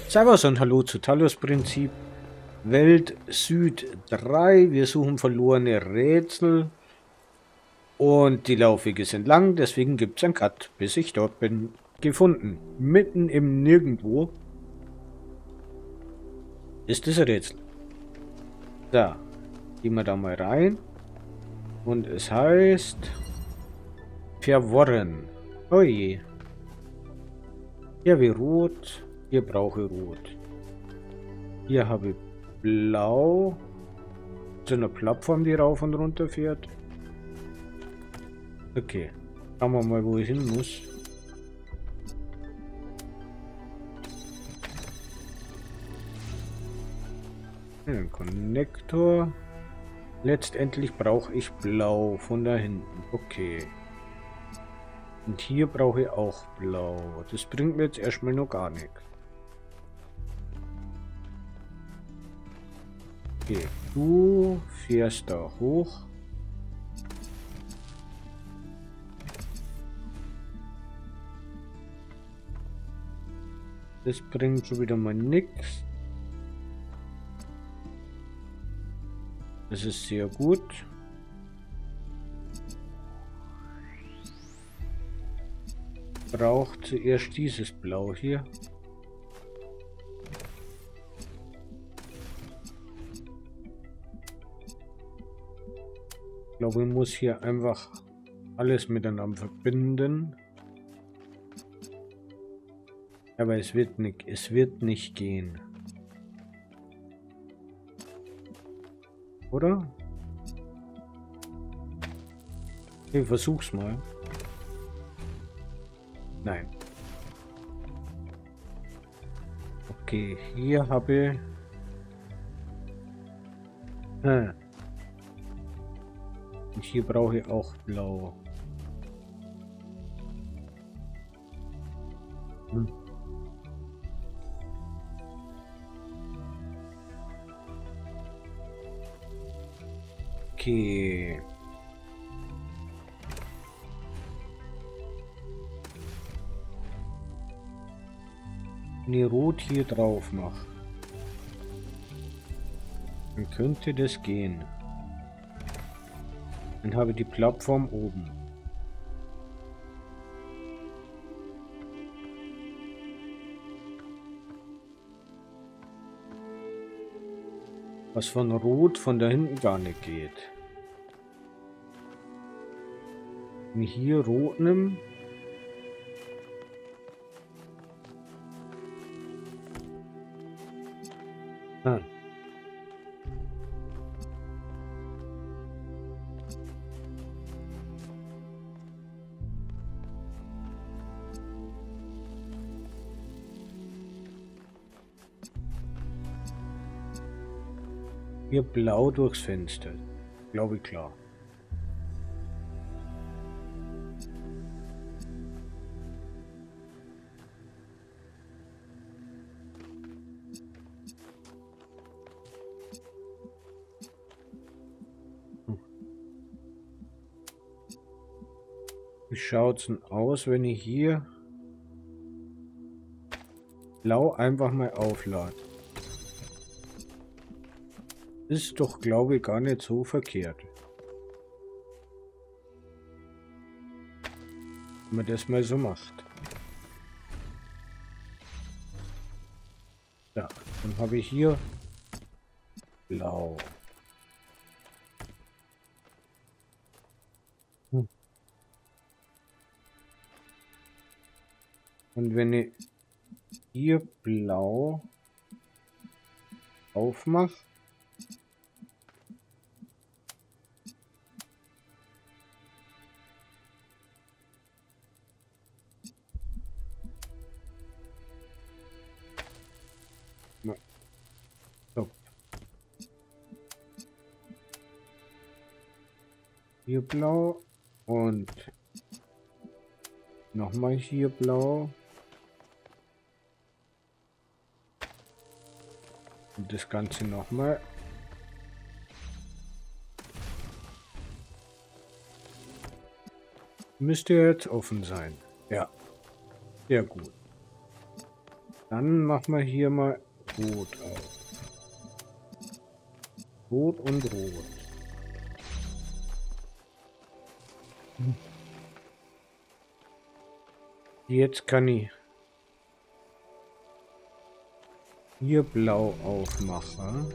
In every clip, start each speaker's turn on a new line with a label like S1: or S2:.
S1: Servus und hallo zu Talos Prinzip Welt Süd 3. Wir suchen verlorene Rätsel und die Laufwege sind lang, deswegen gibt es einen Cut, bis ich dort bin. Gefunden, mitten im Nirgendwo, ist das Rätsel. Da, gehen wir da mal rein und es heißt verworren. Oh je. Hier habe ich rot, hier brauche ich rot. Hier habe ich blau. So eine Plattform, die rauf und runter fährt. Okay. Schauen wir mal, wo ich hin muss. Ein Konnektor. Letztendlich brauche ich blau von da hinten. Okay. Und hier brauche ich auch blau. Das bringt mir jetzt erstmal noch gar nichts. Okay, du fährst da hoch. Das bringt schon wieder mal nichts. Das ist sehr gut. Braucht zuerst dieses Blau hier. Ich glaube, ich muss hier einfach alles miteinander verbinden. Aber es wird nicht gehen. Oder? Ich versuch's mal. Nein. Okay, hier habe ich... Und hier brauche ich auch blau. Okay. Wenn ich rot hier drauf mache, dann könnte das gehen. Dann habe ich die Plattform oben. Was von Rot von da hinten gar nicht geht. Wenn ich hier Rot nehme. Ah. Hier blau durchs Fenster. Glaube ich klar. Wie schaut's denn aus, wenn ich hier blau einfach mal auflade? Ist doch, glaube ich, gar nicht so verkehrt. Wenn man das mal so macht. Ja, dann habe ich hier blau. Und wenn ich hier blau aufmache, so. Hier blau und nochmal hier blau. Und das Ganze nochmal. Müsste jetzt offen sein. Ja, sehr gut. Dann machen wir hier mal Rot auf. Rot und Rot. Jetzt kann ich hier blau aufmachen.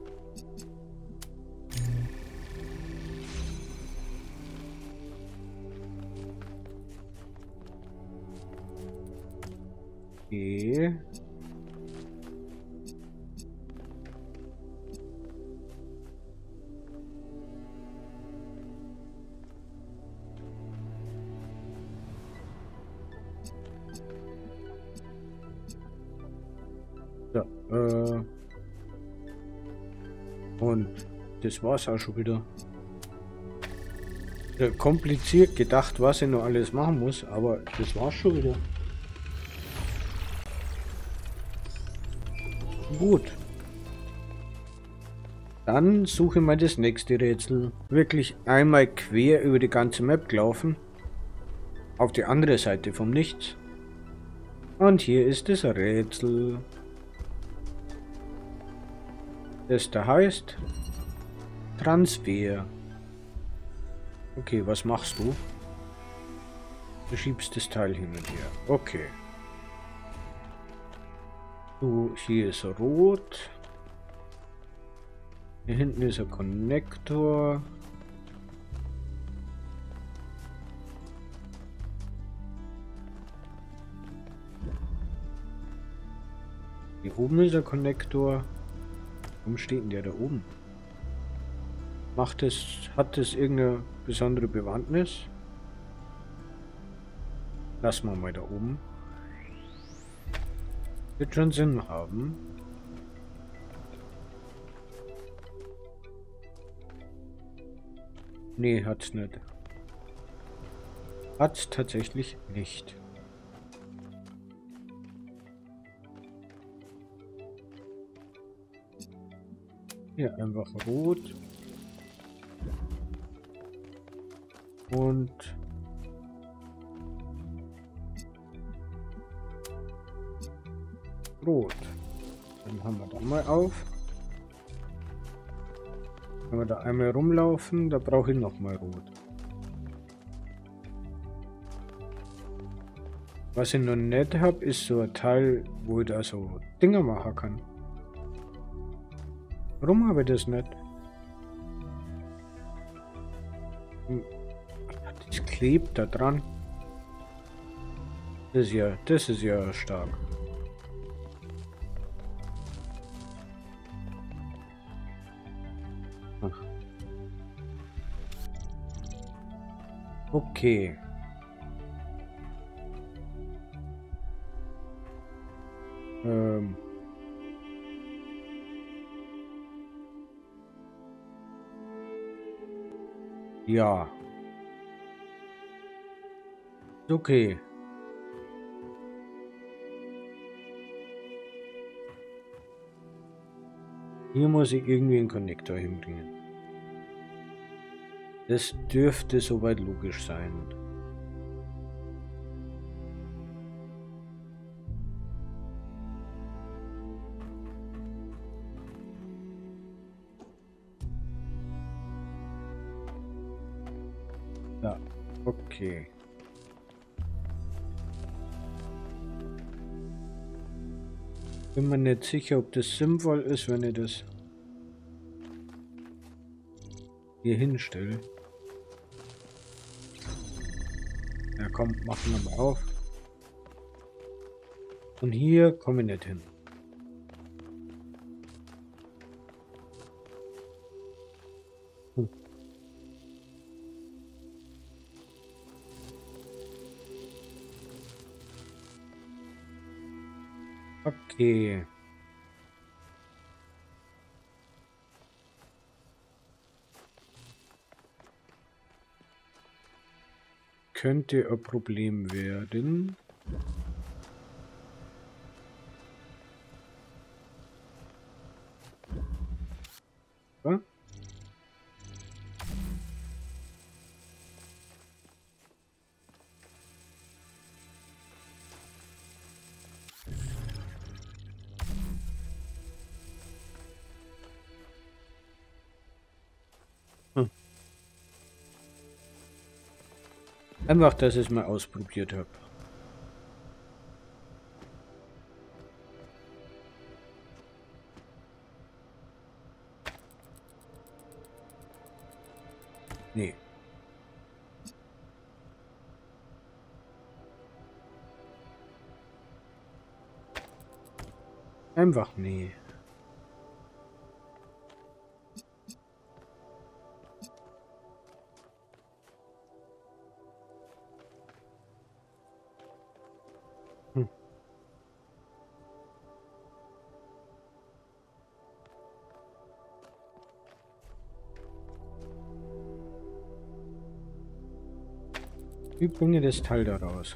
S1: Okay. So, und das war's auch schon wieder. Kompliziert gedacht, was ich noch alles machen muss, aber das war's schon wieder. Gut. Dann suche ich mal das nächste Rätsel. Wirklich einmal quer über die ganze Map gelaufen. Auf die andere Seite vom Nichts. Und hier ist das Rätsel. Das da heißt Transfer. Okay, was machst du? Du schiebst das Teil hin und her. Okay. Du, hier ist rot. Hier hinten ist ein Konnektor. Hier oben ist ein Konnektor. Warum steht denn der da oben? Hat das irgendeine besondere Bewandtnis? Lassen wir mal da oben. Wird schon Sinn haben. Nee, hat's nicht. Hat's tatsächlich nicht. Hier einfach rot. Und rot. Dann haben wir da mal auf. Wenn wir da einmal rumlaufen, da brauche ich noch mal rot. Was ich noch nicht habe, ist so ein Teil, wo ich da so Dinger machen kann. Warum habe ich das nicht? Das klebt da dran. Das ist ja stark. Ach. Okay. Ja. Okay. Hier muss ich irgendwie einen Konnektor hinbringen. Das dürfte soweit logisch sein. Ja, okay. Bin mir nicht sicher, ob das sinnvoll ist, wenn ich das hier hinstelle. Ja komm, machen wir mal auf. Und hier komme ich nicht hin. Okay. Könnte ein Problem werden. Ja? Einfach, dass ich es mal ausprobiert habe. Nee. Einfach nee. Hm. Wie bringe ich das Teil da raus?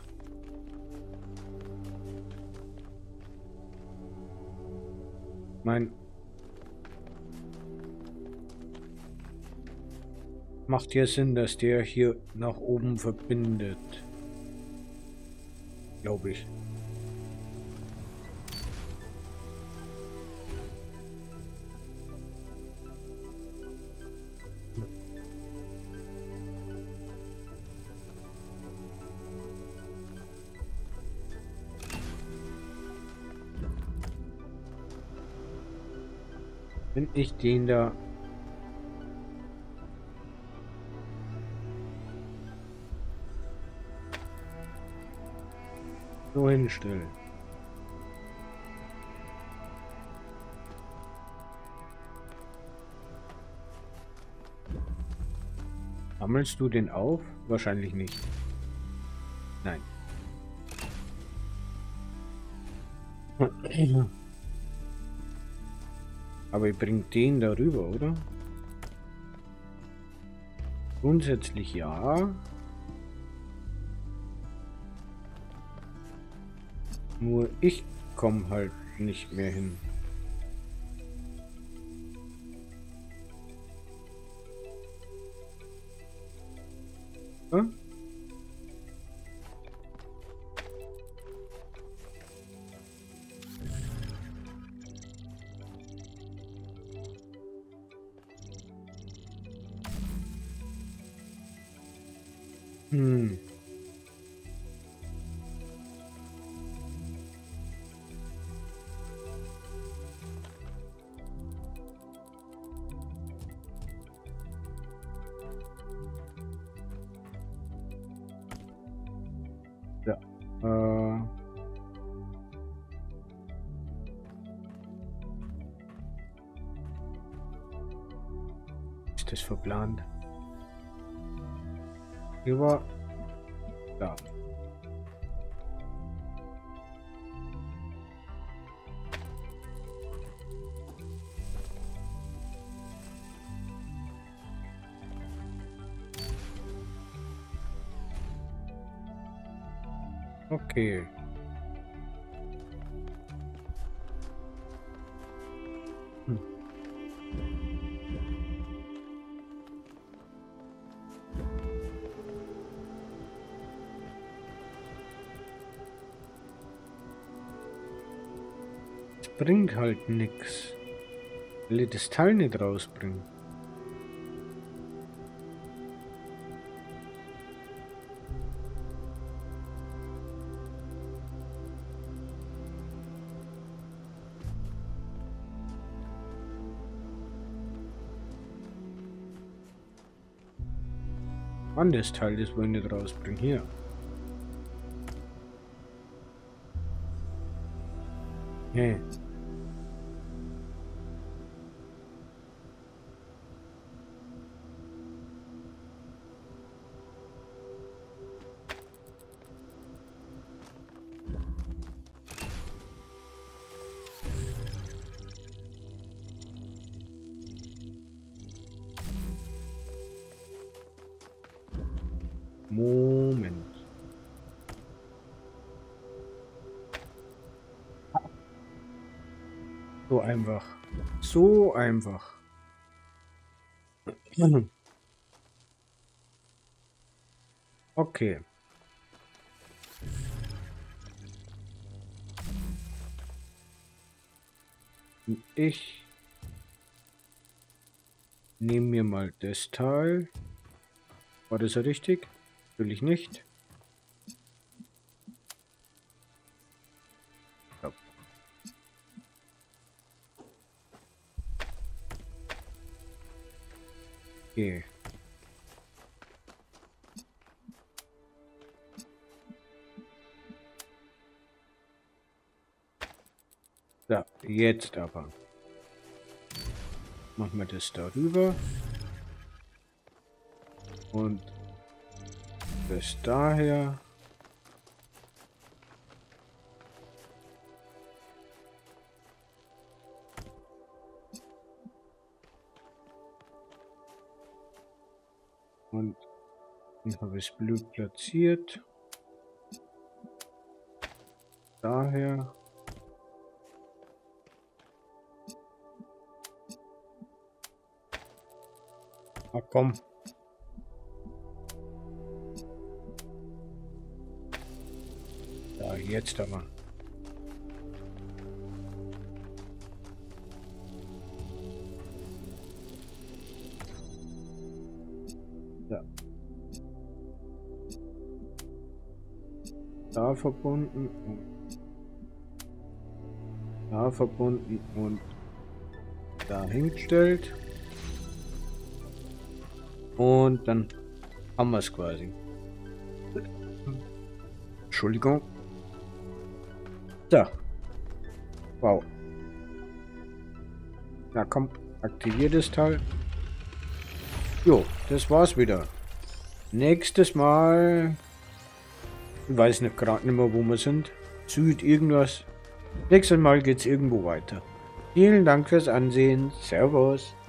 S1: Mein macht ja Sinn, dass der hier nach oben verbindet. Glaube ich. Wenn ich den da so hinstelle. Sammelst du den auf? Wahrscheinlich nicht. Nein. Aber ich bringe den darüber, oder? Grundsätzlich ja. Nur ich komme halt nicht mehr hin. Hm? Hm. Ja. Ist das verplant? Hier war... Da. Okay. Hm. Es bringt halt nix. Will ich das Teil nicht rausbringen. Mann, das Teil, das wollen wir nicht rausbringen. Hier. Hey. Moment. So einfach. So einfach. Okay. Ich nehme mir mal das Teil. War das ja richtig? Natürlich nicht. Ja. Okay. So, jetzt aber. Machen wir das darüber. Und das daher. Und dann habe ich es blöd platziert. Daher. Ach komm. Ja, jetzt aber. Ja. Da verbunden und da verbunden und da hingestellt. Und dann haben wir es quasi. Entschuldigung. So. Wow. Na komm, aktiviert das Teil. Jo, das war's wieder. Nächstes Mal. Ich weiß nicht gerade nicht mehr, wo wir sind. Süd irgendwas. Nächstes Mal geht's irgendwo weiter. Vielen Dank fürs Ansehen. Servus.